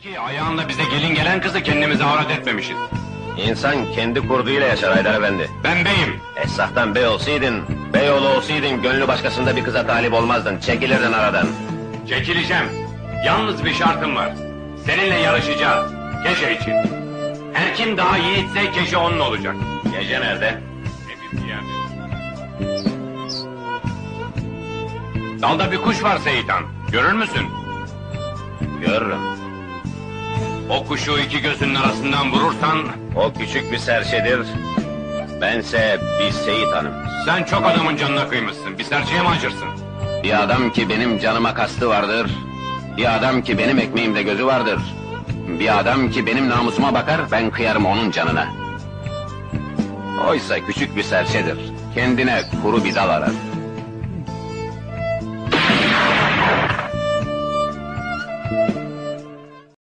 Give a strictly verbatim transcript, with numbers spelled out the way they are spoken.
ki ayağında bize gelin gelen kızı kendimize avrat etmemişiz. İnsan kendi kurduğuyla yaşar Haydar Efendi. Ben beyim. Esnaftan bey olsaydın, beyoğlu olsaydın gönlü başkasında bir kıza talip olmazdın, çekilirdin aradan. Çekileceğim. Yalnız bir şartım var. Seninle yarışacağız. Keşe için. Her kim daha yiğitse keşe onun olacak. Gece nerede? Temiz bir yerde. Dalda bir kuş var Seyitan. Görür müsün? Görürüm. O kuşu iki gözünün arasından vurursan... O küçük bir serçedir, bense bir Seyit Hanım. Sen çok adamın canına kıymışsın. Bir serçeye mi acırsın? Bir adam ki benim canıma kastı vardır, bir adam ki benim ekmeğimde gözü vardır. Bir adam ki benim namusuma bakar, ben kıyarım onun canına. Oysa küçük bir serçedir, kendine kuru bir dal arar.